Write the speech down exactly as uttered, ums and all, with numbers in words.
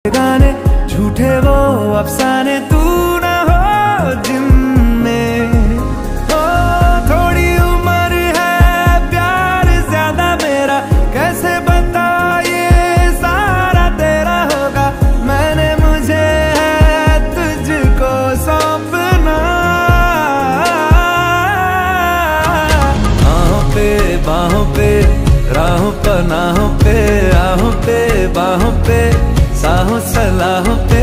गाने झूठे वो अफसाने, तू ना हो जिनमें। ओ थोड़ी उम्र है प्यार ज्यादा मेरा, कैसे बता ये सारा तेरा होगा। मैंने मुझे है तुझको सौंपना, आहों पे बाहों पे राहों पनाहों पे, आहों पे बाहों पे साहों सलाहों पे।